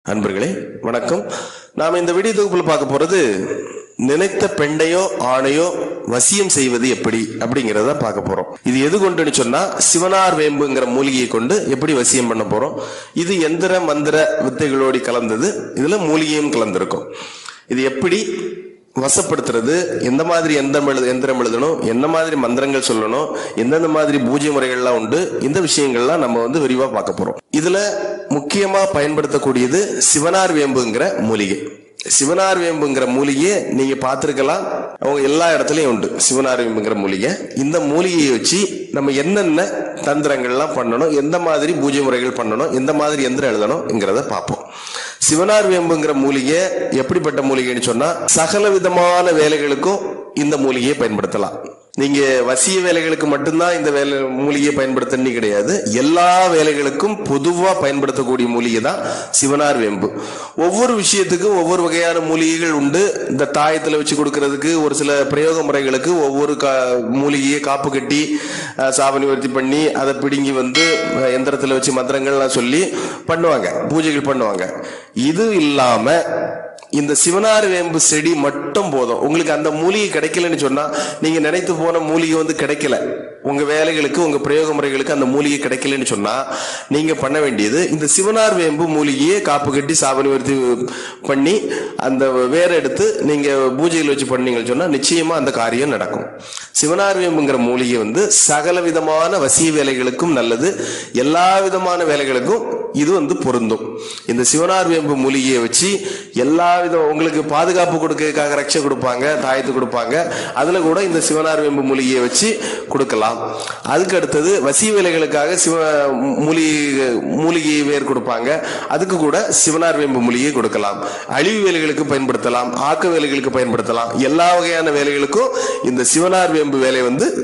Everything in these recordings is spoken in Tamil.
அன்பர்களே வணக்கம். நாம் இந்த வீடியோ தொகுப்புல பார்க்க போறது நினைத்த பெண்ணையோ ஆணையோ வசியம் செய்வது எப்படி அப்படிங்கறத பார்க்க போறோம். இது எது கொண்டுன்னு சொன்னா சிவனார் வேம்புங்கிற மூலிகையை கொண்டு எப்படி வசியம் பண்ண போறோம். இது எந்திர மந்திர வித்தைகளோடு கலந்தது, இதுல மூலிகையும் கலந்திருக்கும். இது எப்படி வசப்படுத்துறது, எந்த மாதிரி எந்திரம் எழுதணும், என்ன மாதிரி மந்திரங்கள் சொல்லணும், எந்தெந்த மாதிரி பூஜை முறைகள்லாம் உண்டு, இந்த விஷயங்கள்லாம் நம்ம விரிவா பார்க்க போறோம். இதுல முக்கியமா பயன்படுத்தக்கூடியது சிவனார் வேம்புங்கிற மூலிகை. சிவனார் வேம்புங்கிற மூலிகையை நீங்க பார்த்திருக்கலாம், அவங்க எல்லா இடத்துலயும் உண்டு. சிவனார் வேம்புங்கிற மூலிகை, இந்த மூலிகையை வச்சு நம்ம என்னென்ன தந்திரங்கள்லாம் பண்ணணும், எந்த மாதிரி பூஜை முறைகள் பண்ணணும், எந்த மாதிரி எந்திரம் எழுதணும்ங்கிறத பார்ப்போம். சிவனார் வேம்புங்கிற மூலிகை எப்படிப்பட்ட மூலிகைன்னு சொன்னா சகல விதமான வேலைகளுக்கும் இந்த மூலிகையை பயன்படுத்தலாம். நீங்க வசிய வேலைகளுக்கு மட்டும்தான் இந்த மூலிகையை பயன்படுத்தணும் கிடையாது, எல்லா வேலைகளுக்கும் பொதுவா பயன்படுத்தக்கூடிய மூலிகை தான் சிவனார் வேம்பு. ஒவ்வொரு விஷயத்துக்கும் ஒவ்வொரு வகையான மூலிகைகள் உண்டு. இந்த தாயத்துல வச்சு கொடுக்கறதுக்கு ஒரு சில பிரயோக முறைகளுக்கு ஒவ்வொரு மூலிகையை காப்பு கட்டி சாப நிவர்த்தி பண்ணி அதை பிடுங்கி எந்திரத்துல வச்சு மந்திரங்கள்லாம் சொல்லி பண்ணுவாங்க, பூஜைகள் பண்ணுவாங்க. இது இல்லாம இந்த சிவனார் வேம்பு செடி மட்டும் போதும். உங்களுக்கு அந்த மூலிகை கிடைக்கலன்னு சொன்னா, நீங்க நினைத்து போன மூலிகை கிடைக்கல, உங்க வேலைகளுக்கு உங்க பிரயோக முறைகளுக்கு அந்த மூலிகை கிடைக்கலன்னு சொன்னா, நீங்க பண்ண வேண்டியது இந்த சிவனார் வேம்பு மூலிகையை காப்பு கட்டி சாப நிவர்த்தி பண்ணி அந்த வேற எடுத்து நீங்க பூஜையில் வச்சு பண்ணீங்கன்னு சொன்னா நிச்சயமா அந்த காரியம் நடக்கும். சிவனார் வேம்புங்கிற மூலிகை சகல விதமான வசிய வேலைகளுக்கும் நல்லது, எல்லா விதமான வேலைகளுக்கும் இது பொருந்தும். இந்த சிவனார் வேம்பு மூலிகையை வச்சு எல்லா விதம் உங்களுக்கு பாதுகாப்பு கொடுக்கறதுக்காக ரட்சை கொடுப்பாங்க, தாயத்து கொடுப்பாங்க, அதுல கூட இந்த சிவனார் வேம்பு மூலிகையை வச்சு கொடுக்கலாம். அதுக்கு அடுத்தது வசிய வேலைகளுக்காக மூலிகை வேர் கொடுப்பாங்க, அதுக்கு கூட சிவனார் வேம்பு மூலிகையை கொடுக்கலாம். அழிவு வேலைகளுக்கு பயன்படுத்தலாம், ஆக்க வேலைகளுக்கு பயன்படுத்தலாம். எல்லா வகையான வேலைகளுக்கும் இந்த சிவனார் வேம்பு வேலை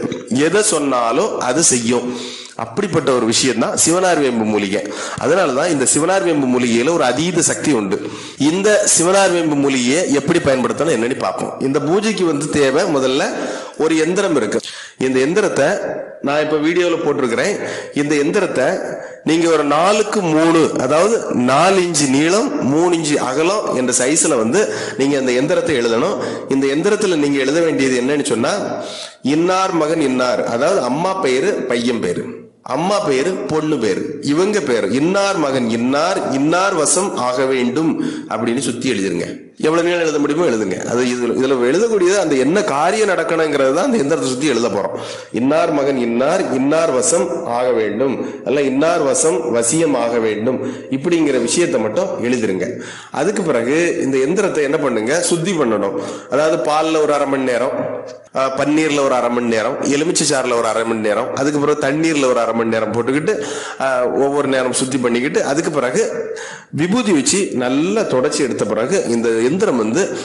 எதை சொன்னாலும் அது செய்யும். அப்படிப்பட்ட ஒரு விஷயம் தான் சிவனார் வேம்பு மூலிகை. அதனாலதான் இந்த சிவனார் வேம்பு மூலிகையில ஒரு அதீத சக்தி உண்டு. இந்த சிவனார் வேம்பு மூலிகையை எப்படி பயன்படுத்தணும் என்னன்னு பார்ப்போம். இந்த பூஜைக்கு தேவை முதல்ல ஒரு எந்திரம் இருக்கு. இந்த எந்திரத்தை நான் இப்ப வீடியோல போட்டிருக்கிறேன். இந்த எந்திரத்தை நீங்க ஒரு 4x3, அதாவது 4 இன்ச்சு நீளம் 3 இன்ச்சு அகலம் என்ற சைஸ்ல நீங்க அந்த எந்திரத்தை எழுதணும். இந்த எந்திரத்துல நீங்க எழுத வேண்டியது என்னன்னு சொன்னா, இன்னார் மகன் இன்னார், அதாவது அம்மா பெயரு பையன் பேரு, அம்மா பேரு பொண்ணு பேரு, இவங்க பேரு இன்னார் மகன் இன்னார், இன்னார் வசம் ஆக வேண்டும் அப்படின்னு சுத்தி எழுதிருங்க. எவ்வளவு நேரம் எழுத முடியுமோ எழுதுங்க. அது இதுல எழுதக்கூடியது அந்த என்ன காரியம் நடக்கணுங்கிறது தான் அந்த எந்திரத்தை சுத்தி எழுத போறோம். இன்னார் மகன் இன்னார், இன்னார் வசம் ஆக வேண்டும், அல்ல இன்னார் வசம் வசியம் ஆக வேண்டும், இப்படிங்கிற விஷயத்தை மட்டும் எழுதிருங்க. அதுக்கு பிறகு இந்த எந்திரத்தை என்ன பண்ணுங்க, சுத்தி பண்ணணும். அதாவது பால்ல ஒரு 1/2 மணி நேரம், பன்னீர்ல ஒரு 1/2 மணி நேரம், எலுமிச்சை சாறுல ஒரு 1/2 மணி நேரம், அதுக்கு பிறகு தண்ணீர்ல ஒரு 1/2 மணி நேரம் போட்டுக்கிட்டு ஒவ்வொரு நேரம் சுத்தி பண்ணிக்கிட்டு அதுக்கு பிறகு விபூதி வச்சு நல்லா தொடச்சி எடுத்த பிறகு இந்த எந்திரம்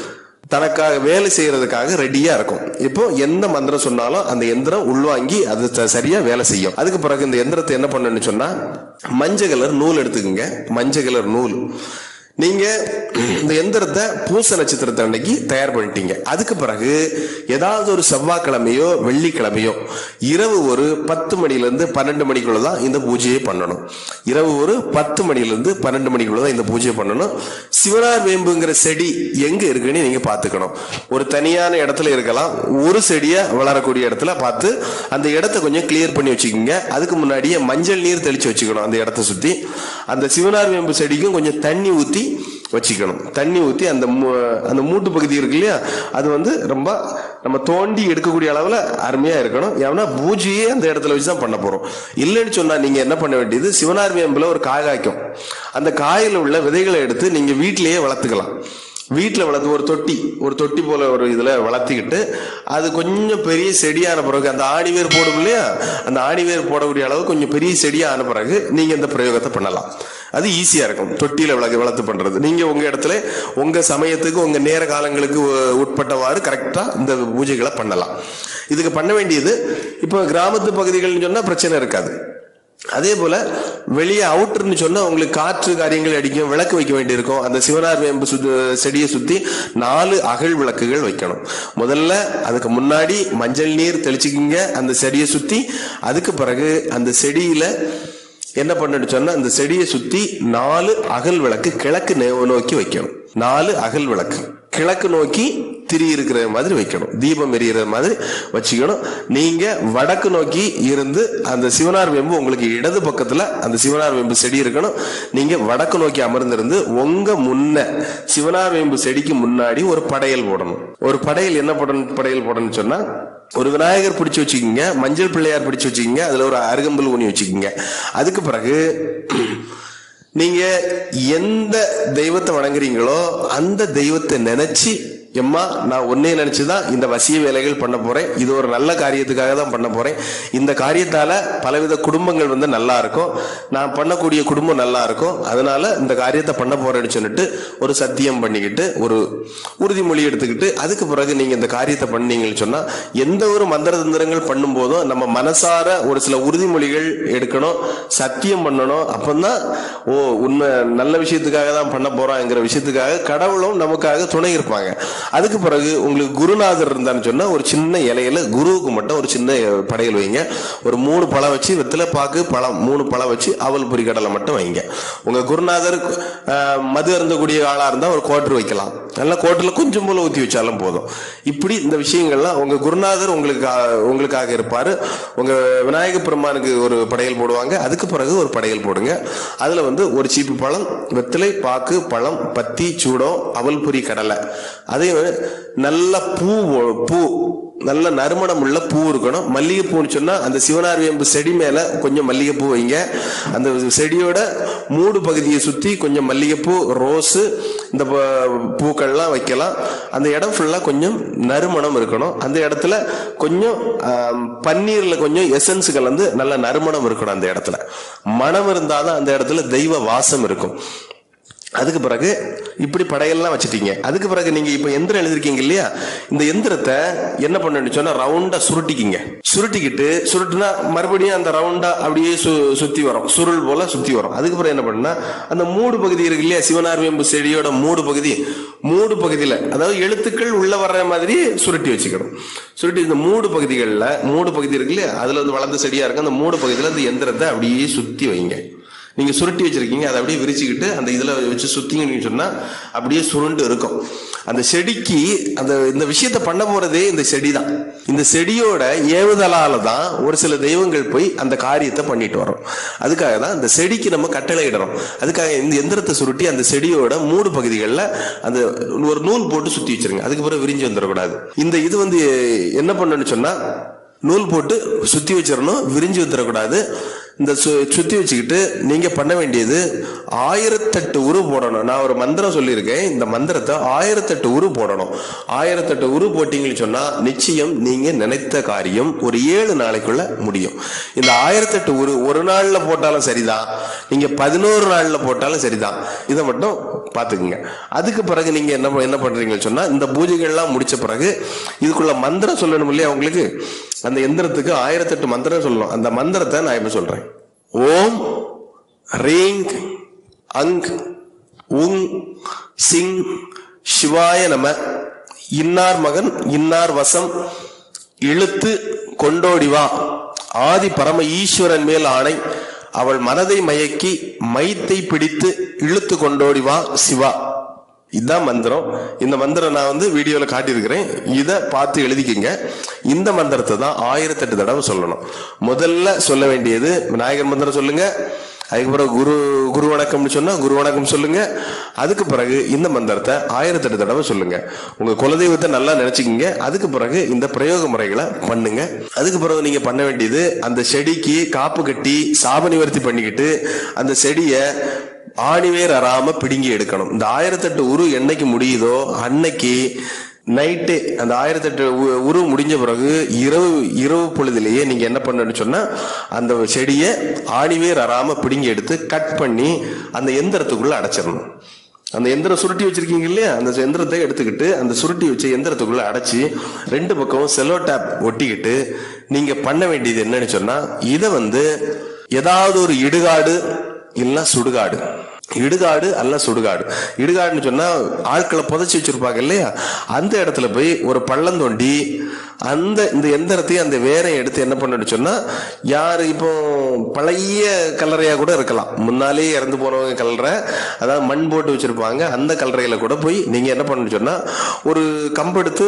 தனக்காக வேலை செய்யறதுக்காக ரெடியா இருக்கும். இப்போ எந்த மந்திரம் சொன்னாலும் அந்த எந்திரம் உள்வாங்கி அது சரியா வேலை செய்யும். அதுக்கு பிறகு இந்த எந்திரத்தை என்ன பண்ணணும்னு சொன்னா, மஞ்சள் கலர் நூல் எடுத்துக்கோங்க. மஞ்சள் கலர் நூல் நீங்க இந்த எந்திரத்தை பூச நட்சத்திரத்தை அன்னைக்கு தயார் பண்ணிட்டீங்க. அதுக்கு பிறகு ஏதாவது ஒரு செவ்வாய்க்கிழமையோ வெள்ளிக்கிழமையோ இரவு ஒரு 10 மணிலிருந்து 12 மணிக்குள்ளதான் இந்த பூஜையை பண்ணணும். இரவு ஒரு 10 மணிலிருந்து 12 மணிக்குள்ளதான் இந்த பூஜையை பண்ணணும். சிவனார் வேம்புங்கிற செடி எங்க இருக்குன்னு நீங்க பாத்துக்கணும். ஒரு தனியான இடத்துல இருக்கலாம், ஒரு செடியா வளரக்கூடிய இடத்துல பார்த்து அந்த இடத்த கொஞ்சம் கிளியர் பண்ணி வச்சுக்கோங்க. அதுக்கு முன்னாடியே மஞ்சள் நீர் தெளிச்சு வச்சுக்கணும். அந்த இடத்த சுத்தி அந்த சிவனார் வேம்பு செடிக்கும் கொஞ்சம் தண்ணி ஊத்தி வச்சுக்கணும். தண்ணி ஊத்தி அந்த மூட்டு பகுதி இருக்கு இல்லையா, அது ரொம்ப நம்ம தோண்டி எடுக்கக்கூடிய அளவுல அருமையா இருக்கணும். ஏன்னா பூஜையே அந்த இடத்துல வச்சுதான் பண்ண போறோம். இல்லைன்னு சொன்னா நீங்க என்ன பண்ண வேண்டியது, சிவனார் வேம்புல ஒரு காய் காய்க்கும், அந்த காயில உள்ள விதைகளை எடுத்து நீங்க வீட்டிலேயே வளர்த்துக்கலாம். வீட்டுல வளர்த்து ஒரு தொட்டி போல ஒரு இதுல வளர்த்திக்கிட்டு அது கொஞ்சம் பெரிய செடியான பிறகு அந்த ஆணிவேர் போடும் இல்லையா, அந்த ஆணிவேர் போடக்கூடிய அளவு கொஞ்சம் பெரிய செடியான பிறகு நீங்க இந்த பிரயோகத்தை பண்ணலாம். அது ஈஸியா இருக்கும். தொட்டியில வளர்த்து பண்றது நீங்க உங்க இடத்துல உங்க சமயத்துக்கு உங்க நேர காலங்களுக்கு உட்பட்டவாறு கரெக்டா இந்த பூஜைகளை பண்ணலாம். இதுக்கு பண்ண வேண்டியது, இப்போ கிராமத்து பகுதிகள்னு சொன்னா பிரச்சனை இருக்காது. அதே போல வெளியே அவுட்டர்னு சொன்னா உங்களுக்கு காற்று காரியங்கள் அடிக்கும், விளக்கு வைக்க வேண்டியிருக்கும். அந்த சிவனார் வேம்பு செடியை சுத்தி 4 அகல் விளக்குகள் வைக்கணும். முதல்ல அதுக்கு முன்னாடி மஞ்சள் நீர் தெளிச்சுக்கிங்க அந்த செடியை சுத்தி. அதுக்கு பிறகு அந்த செடியில என்ன பண்ணு சொன்னா இந்த செடியை சுத்தி 4 அகல் விளக்கு கிழக்கு நோக்கி வைக்கணும். 4 அகல் விளக்கு கிழக்கு நோக்கி திரி இருக்கிற மாதிரி வைக்கணும். தீபம் எரிகிற மாதிரி வச்சுக்கணும். நீங்க வடக்கு நோக்கி இருந்து அந்த சிவனார் வேம்பு உங்களுக்கு இடது பக்கத்துல அந்த சிவனார் வேம்பு செடி இருக்கணும். நீங்க வடக்கு நோக்கி அமர்ந்திருந்து உங்க முன்ன சிவனார் வேம்பு செடிக்கு முன்னாடி ஒரு படையல் போடணும். ஒரு படையல் என்ன படையல் போடணும்னு சொன்னா, ஒரு விநாயகர் பிடிச்சு வச்சுக்கோங்க, மஞ்சள் பிள்ளையார் பிடிச்சு வச்சுக்கோங்க, அதுல ஒரு அருகம்புல் ஊனி வச்சுக்கோங்க. அதுக்கு பிறகு நீங்க எந்த தெய்வத்தை வணங்குறீங்களோ அந்த தெய்வத்தை நினைச்சு, எம்மா நான் ஒன்னே நினைச்சுதான் இந்த வசிய வேலைகள் பண்ண போறேன், இது ஒரு நல்ல காரியத்துக்காக தான் பண்ண போறேன், இந்த காரியத்தால பலவித குடும்பங்கள் வந்து நல்லா இருக்கும், நான் பண்ணக்கூடிய குடும்பம் நல்லா இருக்கும், அதனால இந்த காரியத்தை பண்ண போறேன்னு சொல்லிட்டு ஒரு சத்தியம் பண்ணிக்கிட்டு ஒரு உறுதிமொழி எடுத்துக்கிட்டு அதுக்கு பிறகு நீங்க இந்த காரியத்தை பண்ணீங்கன்னு சொன்னா, எந்த ஒரு மந்திர தந்திரங்கள் பண்ணும் போதும் நம்ம மனசார ஒரு சில உறுதிமொழிகள் எடுக்கணும், சத்தியம் பண்ணணும். அப்பந்தான் ஓ உண்மை நல்ல விஷயத்துக்காக தான் பண்ண போறோங்கிற விஷயத்துக்காக கடவுளும் நமக்காக துணை இருப்பாங்க. அதுக்கு பிறகு உங்களுக்கு குருநாதர் இருந்தான்னு சொன்னா ஒரு சின்ன இலையில குருவுக்கு மட்டும் ஒரு சின்ன படையல் வைங்க. ஒரு 3 பழம் வச்சு வெத்தில பாக்கு பழம் 3 பழம் வச்சு அவல் பொரி கடலை மட்டும் வைங்க. உங்க குருநாதர் மது அருந்தக்கூடிய ஆளா இருந்தா ஒரு கோட்டர் வைக்கலாம். நல்லா கோட்டர்ல கொஞ்சம் போல ஊத்தி வச்சாலும் போதும். இப்படி இந்த விஷயங்கள்லாம் உங்க குருநாதர் உங்களுக்காக இருப்பாரு. உங்க விநாயக பெருமானுக்கு ஒரு படையல் போடுவாங்க. அதுக்கு பிறகு ஒரு படையல் போடுங்க. அதுல வந்து ஒரு சீப்பு பழம், வெத்திலை பாக்கு பழம், பத்தி சூடம், அவல் பொரி கடலை, அதே நல்ல பூ நல்ல நறுமணம் உள்ள பூ இருக்கணும். மல்லிகைப்பூன்னு சொன்னா அந்த சிவனார் வேம்பு செடி மேல கொஞ்சம் மல்லிகைப்பூ வைங்க. அந்த செடியோட மூடு பகுதியை சுத்தி கொஞ்சம் மல்லிகைப்பூ, ரோஸ், இந்த பூக்கள்லாம் வைக்கலாம். அந்த இடம் ஃபுல்லா கொஞ்சம் நறுமணம் இருக்கணும். அந்த இடத்துல கொஞ்சம் பன்னீர்ல கொஞ்சம் எசன்ஸ் கலந்து நல்ல நறுமணம் இருக்கணும். அந்த இடத்துல மனம் இருந்தாதான் அந்த இடத்துல தெய்வ வாசம் இருக்கும். அதுக்கு பிறகு இப்படி படையெல்லாம் வச்சுட்டீங்க. அதுக்கு பிறகு நீங்க இப்ப எந்திரம் எழுதிருக்கீங்க இல்லையா, இந்த எந்திரத்தை என்ன பண்ணு சொன்னா ரவுண்டா சுருட்டிக்கிங்க. சுருட்டுனா மறுபடியும் அந்த ரவுண்டா அப்படியே சுத்தி வரும், சுருள் போல சுத்தி வரும். அதுக்கு பிறகு என்ன பண்ணா, அந்த மூடு பகுதி இருக்கு இல்லையா, சிவனார் வேம்பு செடியோட மூடு பகுதியில அதாவது எழுத்துக்கள் உள்ள வர்ற மாதிரி சுருட்டி வச்சுக்கணும். சுருட்டி இந்த மூடு பகுதி இருக்கு இல்லையா, அதுல வந்து வளர்ந்த செடியா இருக்கு, அந்த மூடு பகுதியில அந்த எந்திரத்தை அப்படியே சுத்தி வைங்க. நீங்க சுருட்டி வச்சிருக்கீங்க, அதை அப்படியே விரிச்சுக்கிட்டு அந்த இதுல வச்சு சுத்திங்கன்னு சொன்னா அப்படியே சுருண்டு இருக்கும். அந்த செடிக்கு இந்த விஷயத்த பண்ண போறதே இந்த செடி தான். இந்த செடியோட ஏவுதலால தான் ஒரு சில தெய்வங்கள் போய் அந்த காரியத்தை பண்ணிட்டு வரோம். அதுக்காக தான் இந்த செடிக்கு நம்ம கட்டளை இடறோம். அதுக்காக இந்த எந்திரத்தை சுருட்டி அந்த செடியோட மூடு பகுதிகளில் அந்த ஒரு நூல் போட்டு சுத்தி வச்சிருங்க. அதுக்கு பிறகு விரிஞ்சு வந்துடக்கூடாது. இந்த இது வந்து என்ன பண்ணணும்னு சொன்னா, நூல் போட்டு சுத்தி வச்சிடணும், விரிஞ்சு வந்துடக்கூடாது. இந்த சுத்தி வச்சுக்கிட்டு நீங்க பண்ண வேண்டியது 1008 உரு போடணும். நான் ஒரு மந்திரம் சொல்லியிருக்கேன், இந்த மந்திரத்தை 1008 உரு போடணும். 1008 உரு போட்டீங்கன்னு சொன்னா நிச்சயம் நீங்க நினைத்த காரியம் ஒரு 7 நாளைக்குள்ள முடியும். இந்த 1008 உரு ஒரு நாள்ல போட்டாலும் சரிதான், நீங்க 11 நாள்ல போட்டாலும் சரிதான். இதை மட்டும் பாத்துக்குங்க. அதுக்கு பிறகு நீங்க என்ன பண்றீங்கன்னு சொன்னா, இந்த பூஜைகள்லாம் முடிச்ச பிறகு இதுக்குள்ள மந்திரம் சொல்லணும் இல்லையா உங்களுக்கு. அந்த எந்திரத்துக்கு 1008 மந்திரம் சொல்லணும். அந்த மந்திரத்தை நான் இப்ப சொல்றேன். ஓம் ரீங் அங் உங் சிங் சிவாய நம. இன்னார் மகன் இன்னார் வசம் இழுத்து கொண்டோடிவா. ஆதி பரம ஈஸ்வரன் மேல் ஆணை, அவள் மனதை மயக்கி மைத்தை பிடித்து இழுத்து கொண்டோடிவா சிவா. இதுதான் மந்திரம். இந்த மந்திரம் நான் வந்து வீடியோல காட்டியிருக்கிறேன், இதை பார்த்து எழுதிக்கிங்க. இந்த மந்திரத்தை தான் 1008 தடவை சொல்லணும். முதல்ல சொல்ல வேண்டியது விநாயகர் மந்திரம் சொல்லுங்க. அதுக்கு பிறகு குரு வணக்கம்னு சொன்னா குரு வணக்கம் சொல்லுங்க. அதுக்கு பிறகு இந்த மந்திரத்தை 1008 தடவை சொல்லுங்க. உங்க குலதெய்வத்தை நல்லா நினைச்சுக்கிங்க. அதுக்கு பிறகு இந்த பிரயோக முறைகளை பண்ணுங்க. அதுக்கு பிறகு நீங்க பண்ண வேண்டியது, அந்த செடிக்கு காப்பு கட்டி சாப நிவர்த்தி பண்ணிக்கிட்டு அந்த செடியை ஆணிவேர் அறாம பிடுங்கி எடுக்கணும். இந்த 1008 உரு என்னைக்கு முடியுதோ அன்னைக்கு நைட்டு அந்த 1008 உரு முடிஞ்ச பிறகு இரவு பொழுதுலேயே நீங்க என்ன பண்ணணும்னு சொன்னா, அந்த செடியை ஆணிவேர் அறாம பிடுங்கி எடுத்து கட் பண்ணி அந்த எந்திரத்துக்குள்ள அடைச்சிடணும். அந்த எந்திரம் சுருட்டி வச்சிருக்கீங்க இல்லையா, அந்த எந்திரத்தை எடுத்துக்கிட்டு அந்த சுருட்டி வச்ச எந்திரத்துக்குள்ள அடைச்சி 2 பக்கமும் செல்லோ டேப் ஒட்டிக்கிட்டு நீங்க பண்ண வேண்டியது என்னன்னு சொன்னா, இதை வந்து ஏதாவது ஒரு இடுகாடு இல்ல சுடுகாடு, இடுகாடு அல்ல சுடுகாடு. இடுகாடுன்னு சொன்னா ஆட்களை புதைச்சி வச்சிருப்பாங்க இல்லையா, அந்த இடத்துல போய் ஒரு பள்ளம் தோண்டி இந்த எந்திரத்தையும் அந்த வேரையும் எடுத்து என்ன பண்ணு சொன்னா, யாரு இப்போ பழைய கல்லறையா கூட இருக்கலாம், முன்னாலே இறந்து போனவங்க கல்லறை, அதாவது மண் போட்டு வச்சிருப்பாங்க, அந்த கல்லறையில கூட போய் நீங்க என்ன பண்ணு சொன்னா, ஒரு கம்பு எடுத்து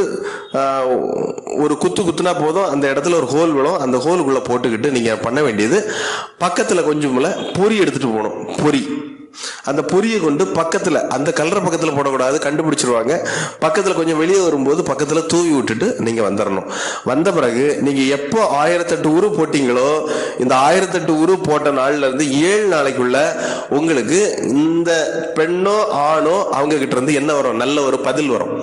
ஒரு குத்துனா போதும், அந்த இடத்துல ஒரு ஹோல் விழும், அந்த ஹோலுக்குள்ள போட்டுக்கிட்டு நீங்க பண்ண வேண்டியது, பக்கத்துல கொஞ்சம்ல பொறி எடுத்துட்டு போகணும். பொறி, அந்த பொரியை கொண்டு பக்கத்துல, அந்த கல்லறை பக்கத்துல போடக்கூடாது, கண்டுபிடிச்சிருவாங்க. பக்கத்துல கொஞ்சம் வெளியே வரும்போது பக்கத்துல தூவி விட்டுட்டு நீங்க வந்துடணும். வந்த பிறகு நீங்க எப்போ 1008 உரு போட்டீங்களோ, இந்த 1008 உரு போட்ட நாள்ல இருந்து 7 நாளைக்குள்ள உங்களுக்கு இந்த பெண்ணோ ஆணோ அவங்க கிட்ட இருந்து என்ன வரும், நல்ல ஒரு பதில் வரும்.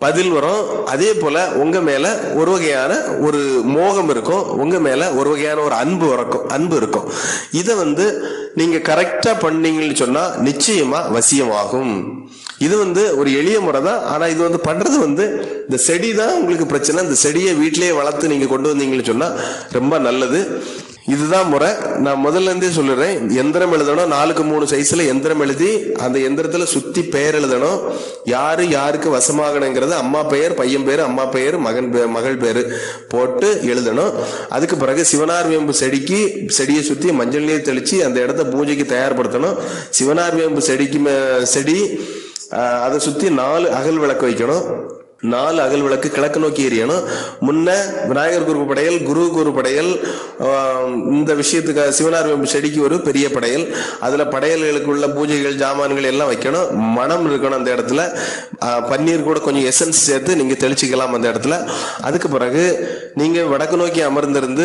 அதே போல உங்க மேல ஒரு வகையான ஒரு மோகம் இருக்கும், உங்க மேல ஒரு வகையான ஒரு அன்பு இருக்கும். இத நீங்க கரெக்டா பண்ணீங்கன்னு சொன்னா நிச்சயமா வசியமாகும். இது ஒரு எளிய முறை தான். ஆனா இது பண்றது இந்த செடி தான் உங்களுக்கு பிரச்சனை. இந்த செடியை வீட்டிலேயே வளர்த்து நீங்க கொண்டு வந்தீங்கன்னு சொன்னா ரொம்ப நல்லது. இதுதான் முறை. நான் முதல்ல இருந்தே சொல்லுறேன், எந்திரம் எழுதணும், 4x 3 சைஸ்ல எந்திரம் எழுதி அந்த எந்திரத்துல சுத்தி பெயர் எழுதணும். யாருக்கு வசமாகணுங்கிறது அம்மா பெயர், பையன் பேரு, அம்மா பெயர், மகள் பேரு போட்டு எழுதணும். அதுக்கு பிறகு சிவனார் வேம்பு செடியை சுத்தி மஞ்சள் நீர் தெளிச்சு அந்த இடத்த பூஜைக்கு தயார்படுத்தணும். சிவனார் வேம்பு செடி அதை சுத்தி 4 அகல் விளக்கு வைக்கணும். 4 அகல் விளக்கு கிழக்கு நோக்கி எரியணும். முன்ன விநாயகர் குரு படையல், குரு குரு படையல், இந்த விஷயத்துக்கு சிவனார் வேம்பு செடிக்கு ஒரு பெரிய படையல், அதுல படையல்களுக்கு உள்ள பூஜைகள் ஜாமான்கள் எல்லாம் வைக்கணும். மனம் இருக்கணும் அந்த இடத்துல. பன்னீர் கூட கொஞ்சம் எசன்ஸ் சேர்த்து நீங்க தெளிச்சுக்கலாம் அந்த இடத்துல. அதுக்கு பிறகு நீங்க வடக்கு நோக்கி அமர்ந்திருந்து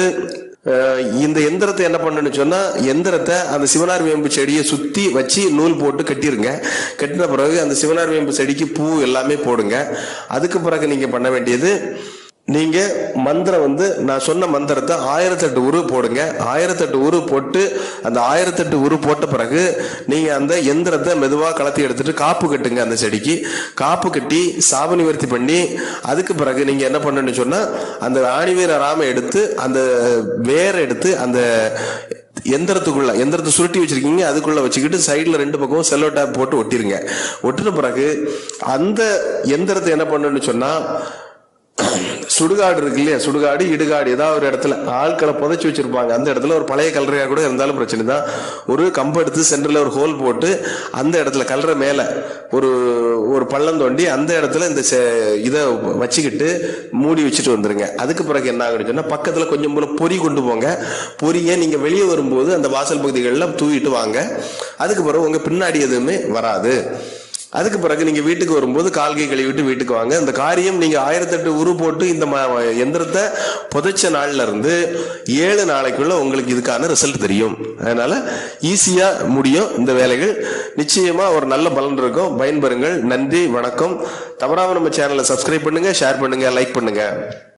இந்த எந்திரத்தை என்ன பண்ணு சொன்னா, எந்திரத்தை அந்த சிவனார் வேம்பு செடியை சுத்தி வச்சு நூல் போட்டு கட்டிருங்க. கட்டின பிறகு அந்த சிவனார் வேம்பு செடிக்கு பூ எல்லாமே போடுங்க. அதுக்கு பிறகு நீங்க பண்ண வேண்டியது, நீங்க மந்திரம் நான் சொன்ன மந்திரத்தை 1008 உரு போடுங்க. 1008 உரு போட்டு அந்த 1008 உரு போட்ட பிறகு நீங்க அந்த எந்திரத்தை மெதுவா கலத்தி எடுத்துட்டு காப்பு கட்டுங்க. அந்த செடிக்கு காப்பு கட்டி சாப நிவர்த்தி பண்ணி, அதுக்கு பிறகு நீங்க என்ன பண்ணு சொன்னா, அந்த ஆணிவேர ராம எடுத்து அந்த வேற எடுத்து அந்த எந்திரத்தை சுருட்டி வச்சிருக்கீங்க, அதுக்குள்ள வச்சுக்கிட்டு சைட்ல 2 பக்கமும் செல்லோ டேப் போட்டு ஒட்டிருங்க. ஒட்டின பிறகு அந்த எந்திரத்தை என்ன பண்ணு சொன்னா, சுடுகாடு இருக்கு இல்லையா, சுடுகாடு இடுகாடு ஏதாவது ஒரு இடத்துல ஆட்களை புதைச்சி வச்சிருப்பாங்க. அந்த இடத்துல ஒரு பழைய கல்லறையா கூட இருந்தாலும் பிரச்சனை தான். ஒரு கம்பு எடுத்து சென்டர்ல ஒரு ஹோல் போட்டு அந்த இடத்துல கல்லறை மேல ஒரு பள்ளம் தோண்டி அந்த இடத்துல இந்த இதை வச்சுக்கிட்டு மூடி வச்சுட்டு வந்துருங்க. அதுக்கு பிறகு என்ன ஆகுன்னு சொன்னா, பக்கத்துல கொஞ்சம் போல பொறி கொண்டு போங்க. பொரியை நீங்க வெளியே வரும்போது அந்த வாசல் பகுதிகளில் தூவிட்டு வாங்க. அதுக்கு பிறகு உங்க பின்னாடி எதுவுமே வராது. அதுக்கு பிறகு நீங்க வீட்டுக்கு வரும்போது கால்கை கழுவிட்டு வீட்டுக்கு வாங்க. இந்த காரியம் நீங்க 1008 உரு போட்டு இந்த எந்திரத்தை புதைச்ச நாள்ல இருந்து 7 நாளைக்குள்ள உங்களுக்கு இதுக்கான ரிசல்ட் தெரியும். அதனால ஈஸியா முடியும் இந்த வேலைகள். நிச்சயமா ஒரு நல்ல பலன் இருக்கும். பயன்பெறுங்கள். நன்றி, வணக்கம். தவறாம நம்ம சேனலை சப்ஸ்கிரைப் பண்ணுங்க, ஷேர் பண்ணுங்க, லைக் பண்ணுங்க.